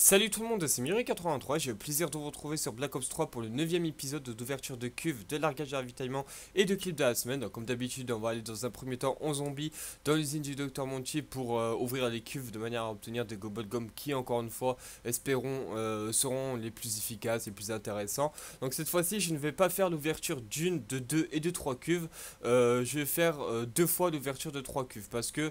Salut tout le monde, c'est Mirai83, j'ai le plaisir de vous retrouver sur Black Ops 3 pour le 9ème épisode d'ouverture de cuve, de largage de ravitaillement et de clip de la semaine. Donc, comme d'habitude, on va aller dans un premier temps en zombie dans l'usine du Dr Monty pour ouvrir les cuves de manière à obtenir des Gobblegum qui, encore une fois, espérons, seront les plus efficaces et plus intéressants. Donc cette fois-ci, je ne vais pas faire l'ouverture d'une, de deux et de trois cuves, je vais faire deux fois l'ouverture de trois cuves parce que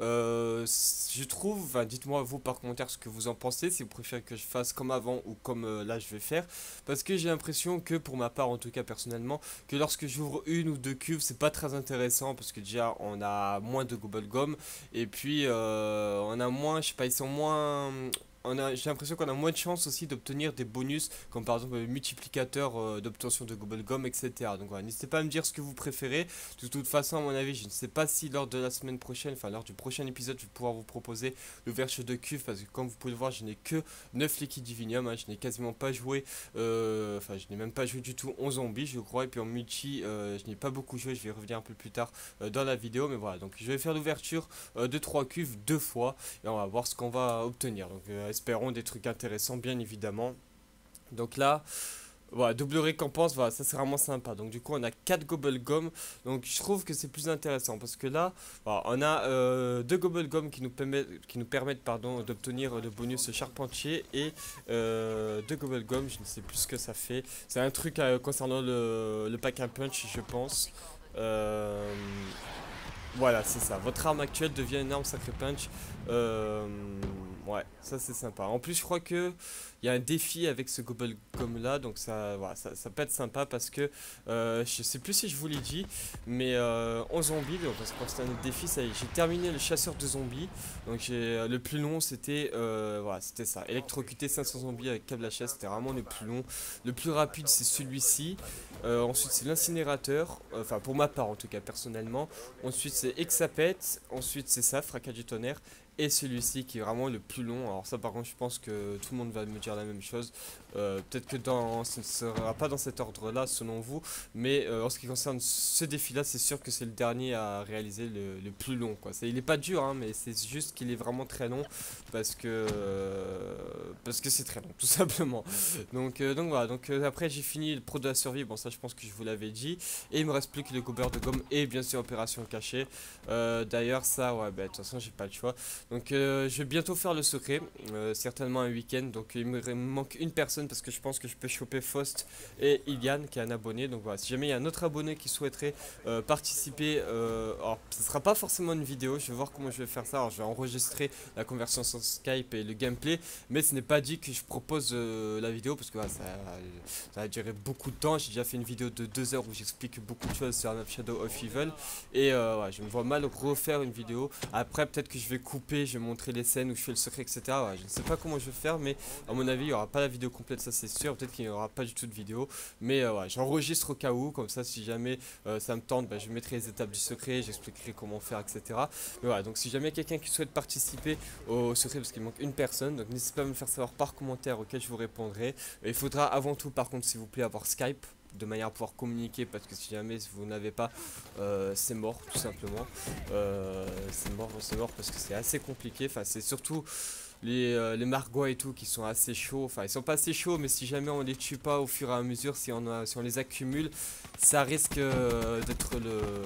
je trouve, enfin, dites-moi vous par commentaire ce que vous en pensez, si vous préférez que je fasse comme avant ou comme là je vais faire, parce que j'ai l'impression que pour ma part en tout cas personnellement, que lorsque j'ouvre une ou deux cuves c'est pas très intéressant parce que déjà on a moins de Gobblegum et puis on a moins, je sais pas, ils sont moins... J'ai l'impression qu'on a moins de chances aussi d'obtenir des bonus, comme par exemple le multiplicateur d'obtention de Gobblegum, etc. Donc voilà, n'hésitez pas à me dire ce que vous préférez. De toute façon, à mon avis, je ne sais pas si lors de la semaine prochaine, enfin lors du prochain épisode, je vais pouvoir vous proposer l'ouverture de cuve, parce que comme vous pouvez le voir, je n'ai que 9 liquides divinium, hein, je n'ai quasiment pas joué, enfin je n'ai même pas joué du tout en zombie, je crois, et puis en multi, je n'ai pas beaucoup joué, je vais y revenir un peu plus tard dans la vidéo, mais voilà, donc je vais faire l'ouverture de 3 cuves deux fois, et on va voir ce qu'on va obtenir. Donc espérons des trucs intéressants, bien évidemment. Donc là, voilà, double récompense, voilà, ça c'est vraiment sympa. Donc du coup on a 4 Gobblegum, donc je trouve que c'est plus intéressant parce que là, voilà, on a 2 Gobblegum qui nous permettent pardon, d'obtenir le bonus charpentier et 2 Gobblegum, je ne sais plus ce que ça fait. C'est un truc concernant le pack and punch, je pense. Euh, voilà, c'est ça. Votre arme actuelle devient une arme sacré punch. Euh, ouais, ça c'est sympa. En plus, je crois que il y a un défi avec ce Gobblegum là, donc ça, voilà, ça peut être sympa parce que je sais plus si je vous l'ai dit, mais en zombie, donc, parce que quand c'était un autre défi, ça y est, j'ai terminé le chasseur de zombies. Donc le plus long, c'était voilà, c'était ça, électrocuter 500 zombies avec câble HS, c'était vraiment le plus long. Le plus rapide, c'est celui-ci. Ensuite, c'est l'incinérateur, enfin pour ma part en tout cas personnellement. Ensuite c'est Exapet, ensuite c'est ça, Fracas du tonnerre, et celui-ci qui est vraiment le plus long. Alors ça par contre je pense que tout le monde va me dire la même chose. Peut-être que ce ne sera pas dans cet ordre-là selon vous, mais en ce qui concerne ce défi-là, c'est sûr que c'est le dernier à réaliser le plus long, quoi. Il est pas dur, hein, mais c'est juste qu'il est vraiment très long parce que c'est très long, tout simplement. Donc voilà, après j'ai fini le pro de la survie, bon ça je pense que je vous l'avais dit, et il me reste plus que le gober de gomme et bien sûr opération cachée. D'ailleurs ça, ouais, bah de toute façon j'ai pas le choix. Donc je vais bientôt faire le secret, certainement un week-end. Donc il me manque une personne parce que je pense que je peux choper Faust et Iliane qui est un abonné. Donc voilà, si jamais il y a un autre abonné qui souhaiterait participer, alors ce sera pas forcément une vidéo, je vais voir comment je vais faire ça. Alors je vais enregistrer la conversion sur Skype et le gameplay, mais ce n'est pas dit que je propose la vidéo parce que voilà, ça a duré beaucoup de temps. J'ai déjà fait une vidéo de 2 heures où j'explique beaucoup de choses sur Shadow of Evil et ouais, je me vois mal refaire une vidéo. Après peut-être que je vais couper, je vais montrer les scènes où je fais le secret, etc. Ouais, je ne sais pas comment je vais faire, mais à mon avis il n'y aura pas la vidéo complète, ça c'est sûr. Peut-être qu'il n'y aura pas du tout de vidéo, mais ouais, j'enregistre au cas où, comme ça si jamais ça me tente, bah, je mettrai les étapes du secret, j'expliquerai comment faire, etc. Mais voilà, donc si jamais quelqu'un qui souhaite participer au secret, parce qu'il manque une personne, donc n'hésitez pas à me le faire savoir par commentaire auquel je vous répondrai. Il faudra avant tout par contre s'il vous plaît avoir Skype de manière à pouvoir communiquer, parce que si jamais vous n'avez pas, c'est mort tout simplement. C'est mort parce que c'est assez compliqué, enfin c'est surtout les Margois et tout qui sont assez chauds, enfin ils sont pas assez chauds, mais si jamais on les tue pas au fur et à mesure, si on les accumule, ça risque d'être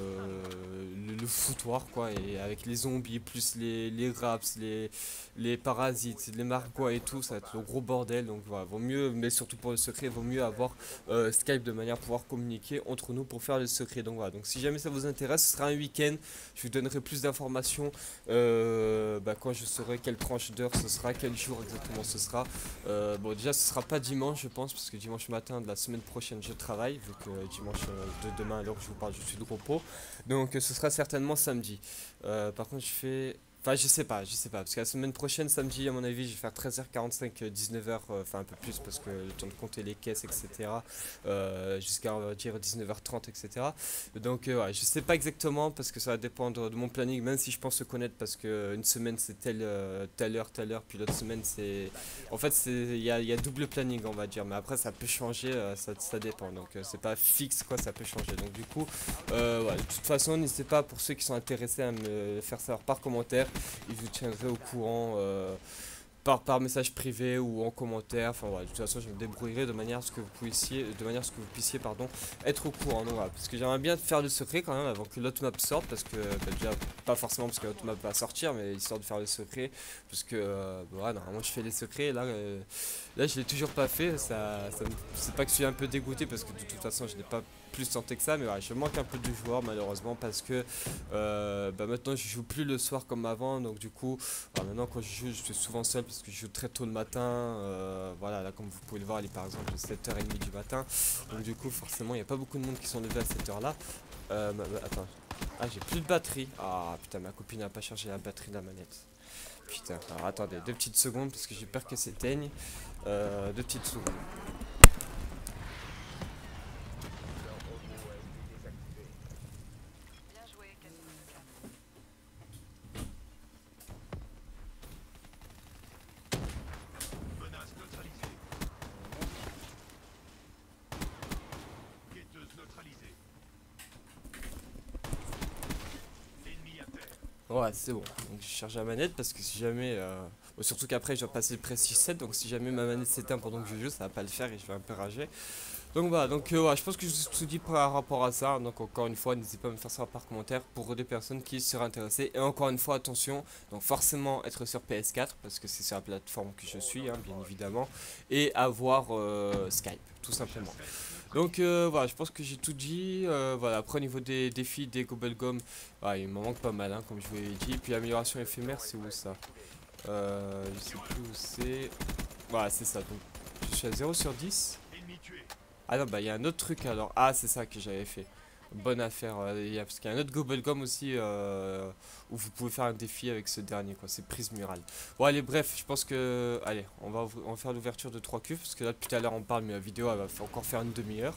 le foutoir quoi. Et avec les zombies plus les raps, les parasites, les Margois et tout, ça va être le gros bordel. Donc voilà, vaut mieux, mais surtout pour le secret, vaut mieux avoir Skype de manière à pouvoir communiquer entre nous pour faire le secret. Donc voilà, donc si jamais ça vous intéresse, ce sera un week-end, je vous donnerai plus d'informations quand je saurai quelle tranche d'heure ce sera, quel jour exactement ce sera. Bon déjà ce sera pas dimanche je pense, parce que dimanche matin de la semaine prochaine je travaille, vu que dimanche de demain à l'heure où je vous parle je suis de repos. Donc ce sera certainement samedi. Par contre je fais... Enfin, je sais pas, parce que la semaine prochaine, samedi, à mon avis, je vais faire 13h45, 19h, enfin un peu plus, parce que le temps de compter les caisses, etc. Jusqu'à, on va dire, 19h30, etc. Donc, ouais, je sais pas exactement, parce que ça va dépendre de mon planning, même si je pense le connaître, parce que une semaine, c'est telle heure, puis l'autre semaine, c'est... En fait, il y a double planning, on va dire, mais après, ça peut changer, ça dépend. Donc, c'est pas fixe, quoi, ça peut changer. Donc, du coup, ouais, de toute façon, n'hésitez pas, pour ceux qui sont intéressés, à me faire savoir par commentaire. Et je vous tiendrai au courant par message privé ou en commentaire. Enfin voilà, de toute façon je me débrouillerai de manière à ce que vous puissiez, pardon, être au courant. Donc voilà, parce que j'aimerais bien faire le secret quand même avant que l'autre map sorte, parce que bah, déjà pas forcément parce que l'autre map va sortir, mais histoire de faire le secret, parce que voilà, normalement je fais les secrets. Là je l'ai toujours pas fait. C'est pas que je suis un peu dégoûté parce que de toute façon je n'ai pas plus tenté que ça, mais voilà, je manque un peu de joueurs malheureusement parce que bah, maintenant je joue plus le soir comme avant, donc du coup maintenant quand je suis souvent seul parce que je joue très tôt le matin. Voilà, là comme vous pouvez le voir il est par exemple 7h30 du matin, donc du coup forcément il n'y a pas beaucoup de monde qui sont levés à cette heure là. Attends, ah j'ai plus de batterie, ah putain ma copine n'a pas chargé la batterie de la manette. Putain, alors attendez 2 petites secondes parce que j'ai peur qu'elle s'éteigne. 2 petites secondes. Ouais, c'est bon. Donc je charge la manette parce que si jamais. Bon, surtout qu'après je dois passer le Prestige 7, donc si jamais ma manette s'éteint pendant que je joue, ça va pas le faire et je vais un peu rager. Donc voilà, donc ouais, je pense que je vous ai tout dit par rapport à ça. Donc encore une fois, n'hésitez pas à me faire savoir par commentaire pour des personnes qui seraient intéressées. Et encore une fois, attention, donc forcément être sur PS4 parce que c'est sur la plateforme que je suis, hein, bien évidemment, et avoir Skype, tout simplement. Donc voilà, je pense que j'ai tout dit. Voilà, après au niveau des défis, des Gobblegum, il m'en manque pas mal, hein, comme je vous l'ai dit. Puis amélioration éphémère, c'est où ça? Je sais plus où c'est. Voilà, c'est ça. Donc je suis à 0/10. Ah non, bah il y a un autre truc alors. Ah, c'est ça que j'avais fait. Bonne affaire. Parce qu'il y a un autre Gobblegum aussi où vous pouvez faire un défi avec ce dernier, quoi. C'est prise murale. Bon, allez, bref, je pense que. Allez, on va faire l'ouverture de 3 cuves parce que là, depuis tout à l'heure, on parle, mais la vidéo, elle va encore faire une demi-heure.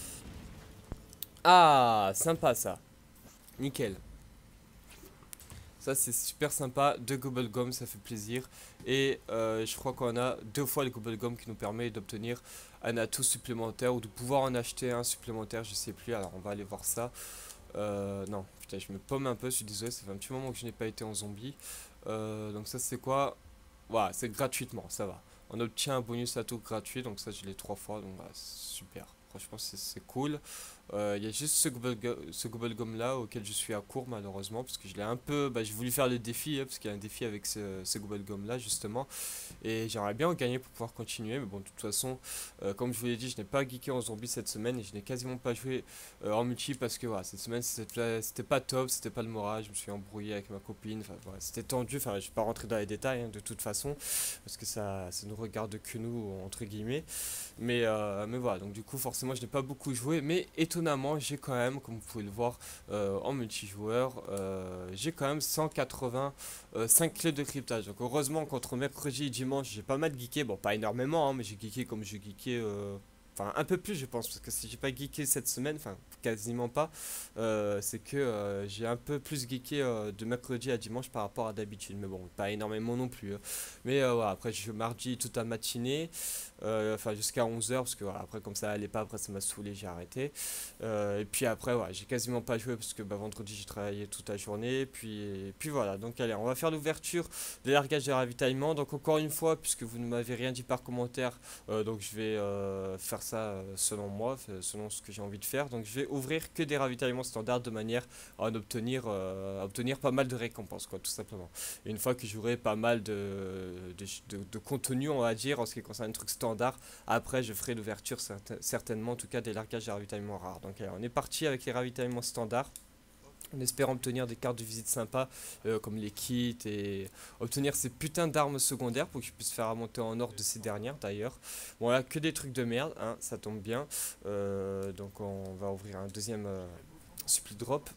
Ah, sympa ça. Nickel. Ça c'est super sympa, 2 Gobblegum, ça fait plaisir. Et je crois qu'on a 2 fois le Gobblegum qui nous permet d'obtenir un atout supplémentaire ou de pouvoir en acheter un supplémentaire, je sais plus. Alors on va aller voir ça. Non, putain, je me pomme un peu, je suis désolé, ça fait un petit moment que je n'ai pas été en zombie. Donc ça c'est quoi? Voilà, c'est gratuitement, ça va. On obtient un bonus atout gratuit, donc ça je l'ai 3 fois, donc voilà, super. Franchement c'est cool. Il y a juste ce Gobblegum là auquel je suis à court malheureusement parce que je l'ai un peu. Bah, j'ai voulu faire le défi, hein, parce qu'il y a un défi avec ce Gobblegum là justement. Et j'aimerais bien en gagner pour pouvoir continuer. Mais bon, de toute façon, comme je vous l'ai dit, je n'ai pas geeké en zombie cette semaine et je n'ai quasiment pas joué en multi parce que voilà, cette semaine c'était pas top, c'était pas le moral. Je me suis embrouillé avec ma copine. Enfin, voilà, c'était tendu. Enfin, je vais pas rentrer dans les détails, hein, de toute façon parce que ça ne regarde que nous entre guillemets. Mais voilà, donc du coup, forcément, je n'ai pas beaucoup joué. Mais étonnamment, j'ai quand même, comme vous pouvez le voir en multijoueur, j'ai quand même 185 clés de cryptage. Donc, heureusement qu'entre mercredi et dimanche, j'ai pas mal geeké. Bon, pas énormément, hein, mais j'ai geeké comme je geekais. Enfin, un peu plus, je pense, parce que si j'ai pas geeké cette semaine, enfin, quasiment pas, c'est que j'ai un peu plus geeké de mercredi à dimanche par rapport à d'habitude. Mais bon, pas énormément non plus, hein. Mais voilà, après, je joue mardi toute la matinée, enfin, jusqu'à 11h, parce que voilà, après, comme ça allait pas, après, ça m'a saoulé, j'ai arrêté. Et puis après, ouais, j'ai quasiment pas joué, parce que bah, vendredi, j'ai travaillé toute la journée. Puis voilà, donc allez, on va faire l'ouverture des largages de ravitaillement. Donc, encore une fois, puisque vous ne m'avez rien dit par commentaire, donc je vais faire ça selon moi, selon ce que j'ai envie de faire. Donc je vais ouvrir que des ravitaillements standards de manière à en obtenir, pas mal de récompenses, quoi, tout simplement. Et une fois que j'aurai pas mal de contenu, on va dire, en ce qui concerne les trucs standards, après je ferai l'ouverture certainement, en tout cas, des largages de ravitaillement rares. Donc allez, on est parti avec les ravitaillements standards, en espérant obtenir des cartes de visite sympas comme les kits et obtenir ces putains d'armes secondaires pour que je puisse faire monter en ordre de ces dernières d'ailleurs. Bon là que des trucs de merde, hein, ça tombe bien. Donc on va ouvrir un deuxième supply drop.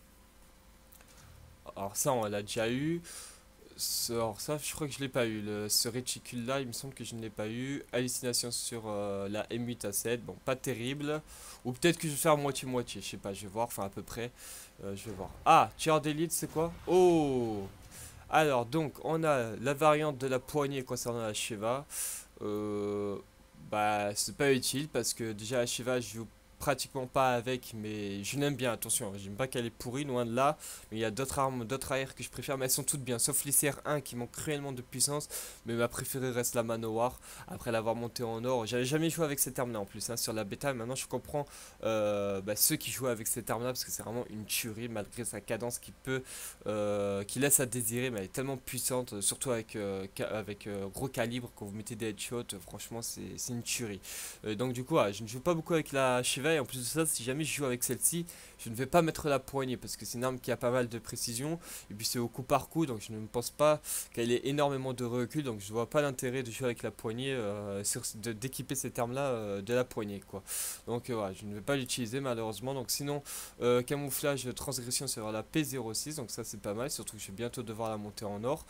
Alors ça on l'a déjà eu. Alors ça je crois que je l'ai pas eu. Ce réticule là il me semble que je ne l'ai pas eu. Hallucination sur la M8A7. Bon pas terrible. Ou peut-être que je vais faire moitié-moitié. Je sais pas, je vais voir. Enfin à peu près. Je vais voir. Ah, tir d'élite, c'est quoi? Oh! Alors, donc, on a la variante de la poignée concernant la Sheva. Bah, c'est pas utile parce que déjà, la Sheva, je joue pratiquement pas avec, mais je l'aime bien, attention, j'aime pas qu'elle est pourrie, loin de là, mais il y a d'autres armes, d'autres AR que je préfère, mais elles sont toutes bien, sauf l'ICR1 qui manque cruellement de puissance, mais ma préférée reste la Manowar, après l'avoir montée en or. J'avais jamais joué avec cette arme là en plus, hein, sur la bêta, et maintenant je comprends ceux qui jouent avec cette arme là, parce que c'est vraiment une tuerie, malgré sa cadence qui laisse à désirer, mais elle est tellement puissante, surtout avec gros calibre, quand vous mettez des headshots, franchement c'est une tuerie. Donc du coup, je ne joue pas beaucoup avec la Shiva, et en plus de ça, si jamais je joue avec celle-ci, je ne vais pas mettre la poignée, parce que c'est une arme qui a pas mal de précision, et puis c'est au coup par coup, donc je ne pense pas qu'elle ait énormément de recul, donc je vois pas l'intérêt de jouer avec la poignée, d'équiper cette arme là de la poignée quoi. Donc voilà, je ne vais pas l'utiliser malheureusement. Donc sinon, camouflage transgression sur la P06, donc ça c'est pas mal, surtout que je vais bientôt devoir la monter en or.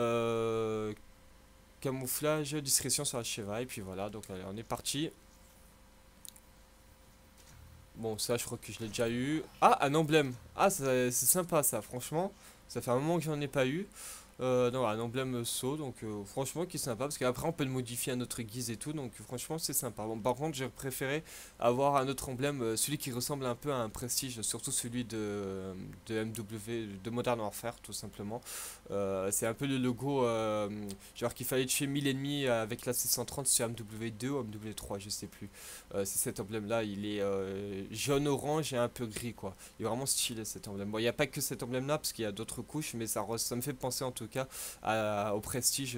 Camouflage, discrétion sur la Sheva, et puis voilà, donc allez, on est parti. Bon, ça, je crois que je l'ai déjà eu. Ah, un emblème. Ah, c'est sympa ça, franchement. Ça fait un moment que j'en ai pas eu. Non, un emblème saut, donc franchement qui est sympa, parce qu'après on peut le modifier à notre guise et tout, donc franchement c'est sympa. Bon, par contre j'ai préféré avoir un autre emblème, celui qui ressemble un peu à un prestige, surtout celui de MW, de Modern Warfare tout simplement. C'est un peu le logo, genre qu'il fallait tuer 1000 ennemis avec la C130 sur MW2 ou MW3, je sais plus. C'est cet emblème là, il est jaune-orange et un peu gris quoi. Il est vraiment stylé cet emblème. Bon, il n'y a pas que cet emblème là, parce qu'il y a d'autres couches, mais ça me fait penser en tout cas au prestige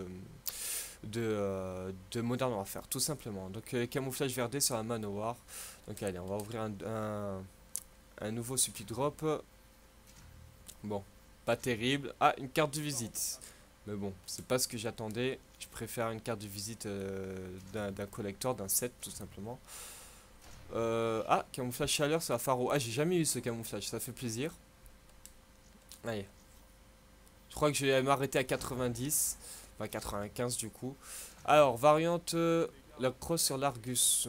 de Modern Warfare, tout simplement. Donc camouflage verdé sur la Manowar. Donc allez, on va ouvrir un nouveau supply drop. Bon, pas terrible. Ah, une carte de visite. Mais bon, c'est pas ce que j'attendais. Je préfère une carte de visite d'un collector, d'un set, tout simplement. Ah, camouflage chaleur sur la Pharo. Ah, j'ai jamais eu ce camouflage, ça fait plaisir. Allez. Je crois que je vais m'arrêter à 90. Enfin 95 du coup. Alors, variante la crosse sur l'Argus.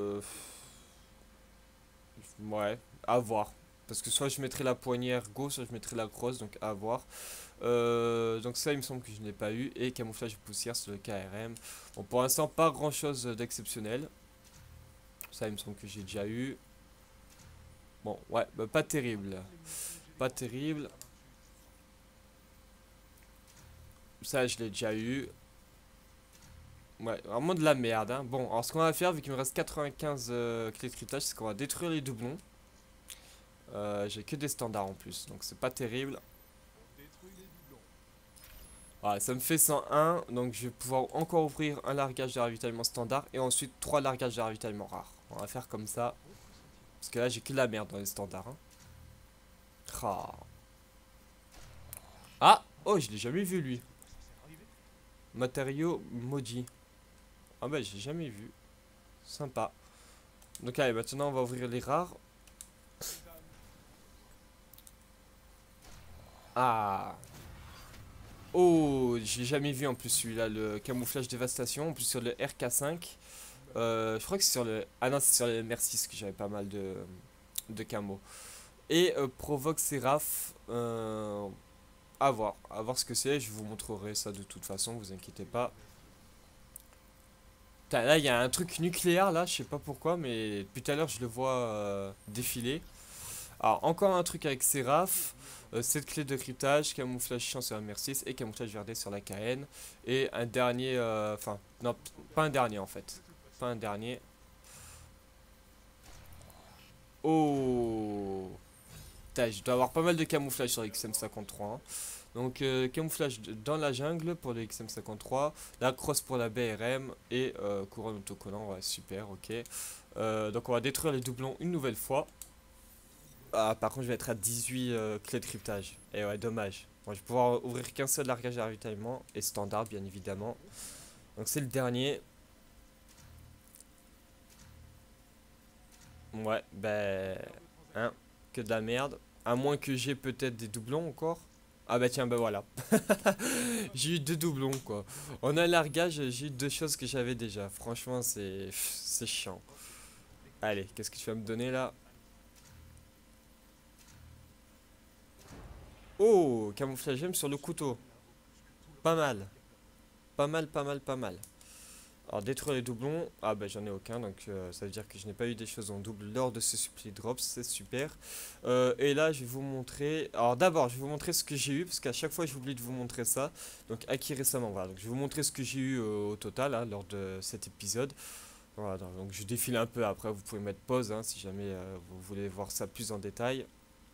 Ouais, à voir. Parce que soit je mettrai la poignée ergo, soit je mettrai la crosse, donc à voir. Donc ça, il me semble que je n'ai pas eu. Et camouflage poussière sur le KRM. Bon, pour l'instant, pas grand chose d'exceptionnel. Ça, il me semble que j'ai déjà eu. Bon, ouais, bah, pas terrible. Pas terrible. Ça, je l'ai déjà eu. Ouais, vraiment de la merde. Hein. Bon, alors ce qu'on va faire, vu qu'il me reste 95 clés de cryptage, c'est qu'on va détruire les doublons. J'ai que des standards en plus, donc c'est pas terrible. Voilà, ça me fait 101, donc je vais pouvoir encore ouvrir un largage de ravitaillement standard et ensuite 3 largages de ravitaillement rares. On va faire comme ça. Parce que là, j'ai que de la merde dans les standards. Hein. Ah. Ah, oh, je l'ai jamais vu lui. Matériaux maudits. Ah bah, j'ai jamais vu. Sympa. Donc allez, maintenant on va ouvrir les rares. Ah. Oh, je l'ai jamais vu en plus celui-là, le camouflage dévastation, en plus sur le RK5. Je crois que c'est sur le... Ah non, c'est sur le MR6 que j'avais pas mal de camo. Et provoque Séraph. À voir ce que c'est, je vous montrerai ça de toute façon, vous inquiétez pas. Putain, là il y a un truc nucléaire là, je sais pas pourquoi, mais depuis tout à l'heure je le vois défiler. Alors encore un truc avec Séraph, cette clé de cryptage, camouflage chiant sur la MR6 et camouflage verdé sur la KN. Et un dernier, enfin non, pas un dernier en fait, pas un dernier. Oh, putain, je dois avoir pas mal de camouflage sur XM53. Hein. Donc camouflage dans la jungle pour le XM53, la crosse pour la BRM et couronne autocollant, ouais super, ok. Donc on va détruire les doublons une nouvelle fois. Ah, par contre je vais être à 18 clés de cryptage, et ouais dommage. Bon, je vais pouvoir ouvrir qu'un seul largage de ravitaillement et standard bien évidemment. Donc c'est le dernier. Ouais, ben... Hein, que de la merde. À moins que j'ai peut-être des doublons encore. Ah bah tiens, bah voilà. J'ai eu deux doublons quoi. En un largage, j'ai eu deux choses que j'avais déjà. Franchement, c'est chiant. Allez, qu'est-ce que tu vas me donner là? Oh, camouflage M sur le couteau. Pas mal. Pas mal, pas mal, pas mal. Alors détruire les doublons, ah bah j'en ai aucun, donc ça veut dire que je n'ai pas eu des choses en double lors de ce supply drops, c'est super. Et là je vais vous montrer, alors d'abord je vais vous montrer ce que j'ai eu, parce qu'à chaque fois j'oublie de vous montrer ça. Donc acquis récemment, voilà, donc je vais vous montrer ce que j'ai eu au total hein, lors de cet épisode. Voilà, donc je défile un peu, après vous pouvez mettre pause hein, si jamais vous voulez voir ça plus en détail.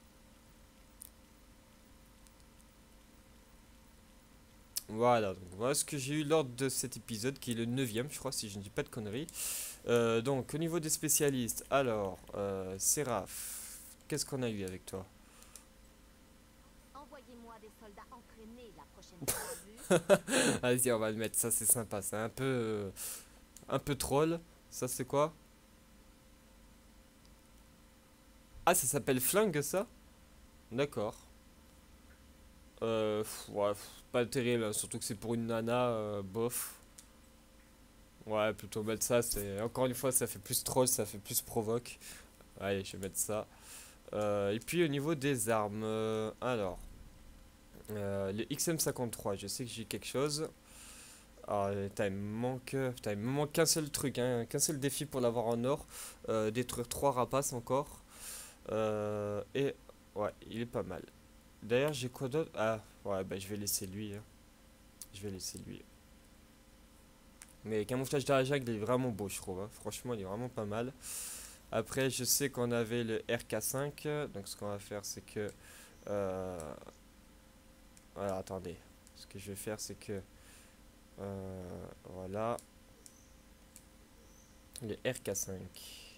Voilà, donc voilà ce que j'ai eu lors de cet épisode qui est le neuvième je crois si je ne dis pas de conneries. Donc au niveau des spécialistes, alors Séraph, qu'est-ce qu'on a eu avec toi? Envoyez-moi des soldats entraînés la prochaine fois, vu? Vas-y on va le mettre, ça c'est sympa, c'est un peu troll. Ça c'est quoi? Ah ça s'appelle flingue ça? D'accord. Ouais, pas terrible, hein, surtout que c'est pour une nana, bof. Ouais, plutôt mettre ça, c'est encore une fois ça fait plus troll, ça fait plus provoque. Allez, je vais mettre ça. Et puis au niveau des armes, alors, les XM53, je sais que j'ai quelque chose. Ah, putain, il me manque qu'un seul truc, hein, qu'un seul défi pour l'avoir en or. Détruire 3 rapaces encore. Et ouais, il est pas mal. D'ailleurs, j'ai quoi d'autre? Ah, ouais, bah je vais laisser lui, hein. Je vais laisser lui. Mais camouflage de la jungle, il est vraiment beau, je trouve, hein. Franchement, il est vraiment pas mal. Après, je sais qu'on avait le RK5. Donc, ce qu'on va faire, c'est que. Euh, voilà, attendez. Ce que je vais faire, c'est que. Voilà. Le RK5.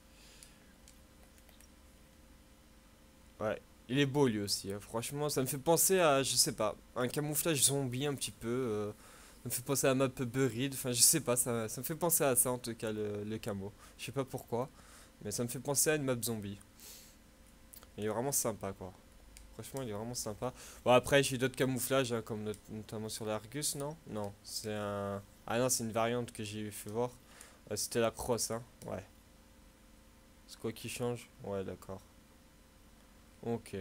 Ouais. Il est beau lui aussi, hein. Franchement, ça me fait penser à, je sais pas, un camouflage zombie un petit peu. Ça me fait penser à map Buried. Enfin, je sais pas, ça me fait penser à ça en tout cas, le camo. Je sais pas pourquoi, mais ça me fait penser à une map zombie. Il est vraiment sympa, quoi. Franchement, il est vraiment sympa. Bon, après, j'ai d'autres camouflages, hein, comme notamment sur l'Argus, non? Non, c'est un. Ah non, c'est une variante que j'ai fait voir. C'était la crosse, hein. Ouais. C'est quoi qui change? Ouais, d'accord. Ok.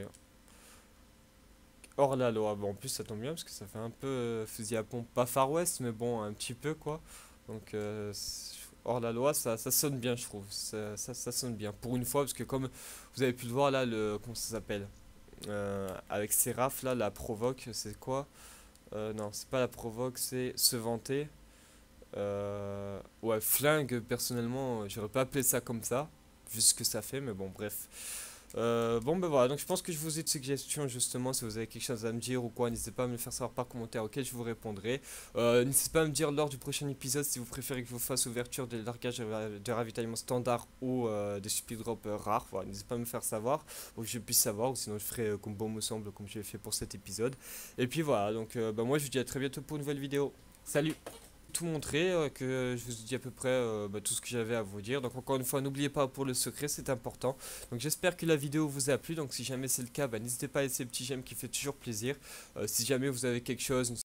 Hors la loi. Bon, en plus, ça tombe bien parce que ça fait un peu fusil à pompe. Pas Far West, mais bon, un petit peu, quoi. Donc, hors la loi, ça sonne bien, je trouve. Ça sonne bien. Pour une fois, parce que comme vous avez pu le voir là, comment ça s'appelle? Avec Séraph, là, la provoque, c'est quoi? Non, c'est pas la provoque, c'est se vanter. Ouais, flingue, personnellement, j'aurais pas appelé ça comme ça, vu ce que ça fait, mais bon, bref. Bon, ben voilà, donc je pense que je vous ai de suggestions, justement, si vous avez quelque chose à me dire ou quoi, n'hésitez pas à me le faire savoir par commentaire, auquel je vous répondrai. N'hésitez pas à me dire lors du prochain épisode si vous préférez que je vous fasse ouverture de largage de ravitaillement standard ou des speed drops rares. Voilà, n'hésitez pas à me faire savoir pour que je puisse savoir, ou sinon je ferai comme bon me semble, comme j'ai fait pour cet épisode. Et puis voilà, donc bah, moi je vous dis à très bientôt pour une nouvelle vidéo. Salut! Tout montrer, que je vous ai dit à peu près bah, tout ce que j'avais à vous dire. Donc encore une fois, n'oubliez pas pour le secret, c'est important. Donc j'espère que la vidéo vous a plu. Donc si jamais c'est le cas, bah, n'hésitez pas à laisser le petit j'aime qui fait toujours plaisir. Si jamais vous avez quelque chose,